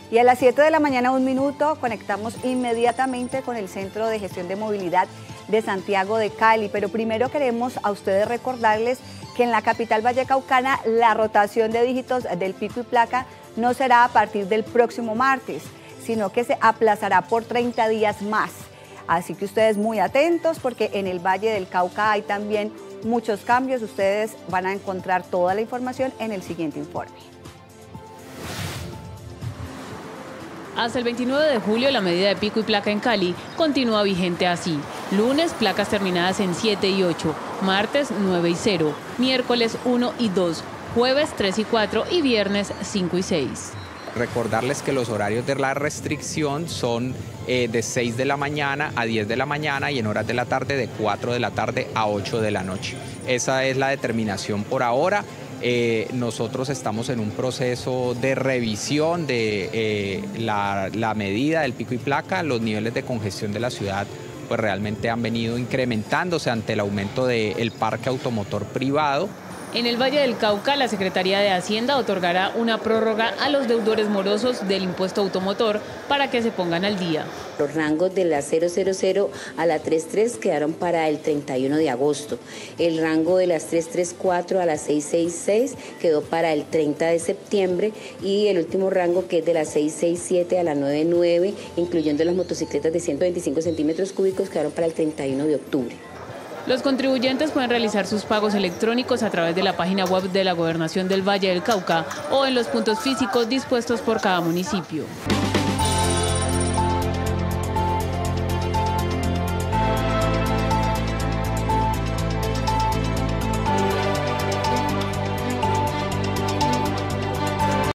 Y a las 7 de la mañana, 1 minuto, conectamos inmediatamente con el Centro de Gestión de Movilidad de Santiago de Cali. Pero primero queremos a ustedes recordarles que en la capital vallecaucana la rotación de dígitos del pico y placa no será a partir del próximo martes, sino que se aplazará por 30 días más. Así que ustedes muy atentos porque en el Valle del Cauca hay también muchos cambios. Ustedes van a encontrar toda la información en el siguiente informe. Hasta el 29 de julio la medida de pico y placa en Cali continúa vigente así. Lunes, placas terminadas en 7 y 8, martes 9 y 0, miércoles 1 y 2, jueves 3 y 4 y viernes 5 y 6. Recordarles que los horarios de la restricción son de 6 de la mañana a 10 de la mañana y en horas de la tarde de 4 de la tarde a 8 de la noche. Esa es la determinación por ahora. Nosotros estamos en un proceso de revisión de la medida del pico y placa. Los niveles de congestión de la ciudad pues realmente han venido incrementándose ante el aumento del parque automotor privado. En el Valle del Cauca, la Secretaría de Hacienda otorgará una prórroga a los deudores morosos del impuesto automotor para que se pongan al día. Los rangos de la 000 a la 33 quedaron para el 31 de agosto. El rango de las 334 a la 666 quedó para el 30 de septiembre y el último rango, que es de la 667 a la 99, incluyendo las motocicletas de 125 centímetros cúbicos, quedaron para el 31 de octubre. Los contribuyentes pueden realizar sus pagos electrónicos a través de la página web de la Gobernación del Valle del Cauca o en los puntos físicos dispuestos por cada municipio.